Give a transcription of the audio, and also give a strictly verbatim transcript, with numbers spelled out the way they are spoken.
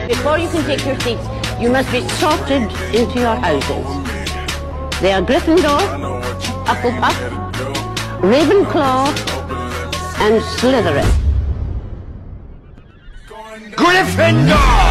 Before you can take your seats, you must be sorted into your houses. They are Gryffindor, Hufflepuff, Ravenclaw, and Slytherin. Gryffindor!